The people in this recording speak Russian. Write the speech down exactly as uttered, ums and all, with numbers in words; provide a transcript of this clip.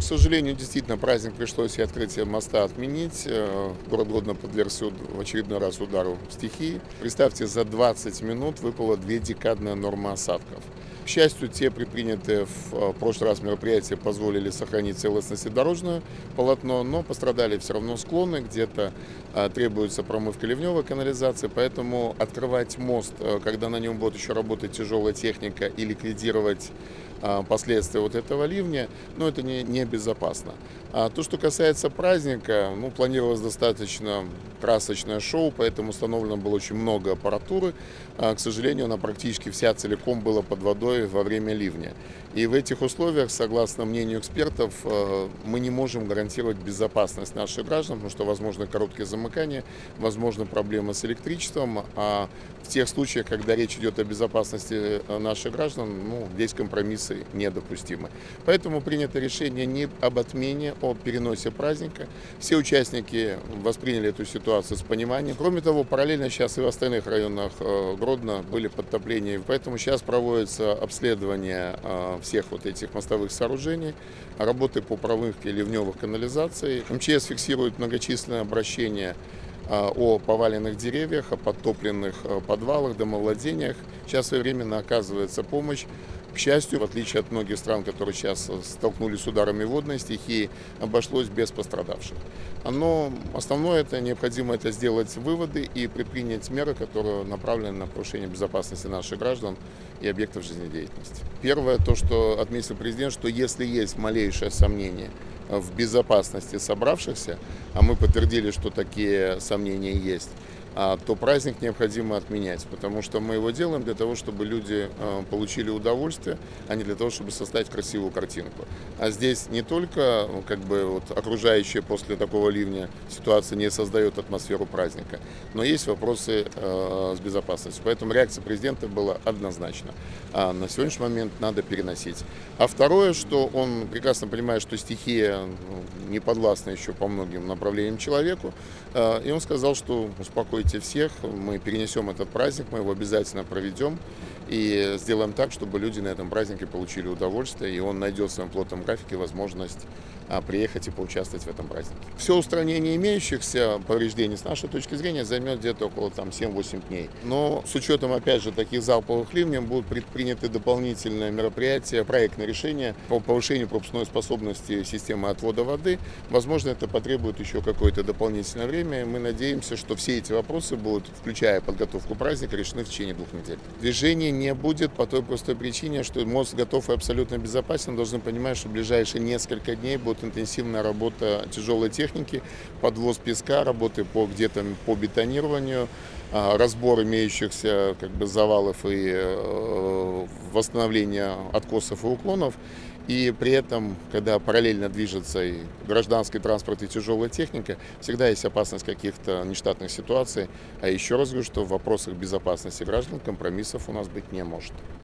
К сожалению, действительно, праздник пришлось и открытие моста отменить. Э, Город Гродно подвергся уд- в очередной раз удару стихии. Представьте, за двадцать минут выпала две декадная норма осадков. К счастью, те предпринятые в э, прошлый раз мероприятия позволили сохранить целостность и дорожное полотно, но пострадали все равно склоны, где-то э, требуется промывка ливневой канализации, поэтому открывать мост, э, когда на нем будет еще работать тяжелая техника, и ликвидировать э, последствия вот этого ливня, ну, это не, не безопасно. А то, что касается праздника, ну, планировалось достаточно красочное шоу, поэтому установлено было очень много аппаратуры. А, к сожалению, она практически вся целиком была под водой во время ливня. И в этих условиях, согласно мнению экспертов, э, мы не можем гарантировать безопасность наших граждан, потому что возможно короткие замыкания, возможно проблемы с электричеством. А в тех случаях, когда речь идет о безопасности э, наших граждан, ну, здесь компромиссы недопустимы. Поэтому принято решение не об отмене, о переносе праздника. Все участники восприняли эту ситуацию с пониманием. Кроме того, параллельно сейчас и в остальных районах э, Гродно были подтопления. Поэтому сейчас проводится обследование э, всех вот этих мостовых сооружений, работы по промывке ливневых канализаций. МЧС фиксирует многочисленные обращения а, о поваленных деревьях, о подтопленных а, подвалах, домовладениях. Сейчас своевременно оказывается помощь. К счастью, в отличие от многих стран, которые сейчас столкнулись с ударами водной стихии, обошлось без пострадавших. Но основное это необходимо это сделать выводы и предпринять меры, которые направлены на повышение безопасности наших граждан и объектов жизнедеятельности. Первое, то, что отметил президент, что если есть малейшее сомнение в безопасности собравшихся, а мы подтвердили, что такие сомнения есть, а, то праздник необходимо отменять, потому что мы его делаем для того, чтобы люди а, получили удовольствие, а не для того, чтобы создать красивую картинку. А здесь не только ну, как бы, вот, окружающая после такого ливня ситуация не создает атмосферу праздника, но есть вопросы а, с безопасностью. Поэтому реакция президента была однозначна. А на сегодняшний момент надо переносить. А второе, что он прекрасно понимает, что стихия ну, не подвластна еще по многим направлениям человеку, а, и он сказал, что успокойтесь всех, мы перенесем этот праздник, мы его обязательно проведем и сделаем так, чтобы люди на этом празднике получили удовольствие, и он найдет в своем плотном графике возможность а, приехать и поучаствовать в этом празднике. Все устранение имеющихся повреждений с нашей точки зрения займет где-то около там, семь-восемь дней. Но с учетом, опять же, таких залповых ливней будут предприняты дополнительные мероприятия, проектные решения по повышению пропускной способности системы отвода воды. Возможно, это потребует еще какое-то дополнительное время. Мы надеемся, что все эти вопросы будут, включая подготовку праздника, решены в течение двух недель. Движения не будет по той простой причине, что мост готов и абсолютно безопасен. Должны понимать, что в ближайшие несколько дней будет интенсивная работа тяжелой техники, подвоз песка, работы по где-то по бетонированию, разбор имеющихся как бы завалов и э, восстановление откосов и уклонов. И при этом, когда параллельно движется и гражданский транспорт, и тяжелая техника, всегда есть опасность каких-то нештатных ситуаций. А еще раз говорю, что в вопросах безопасности граждан компромиссов у нас быть не может.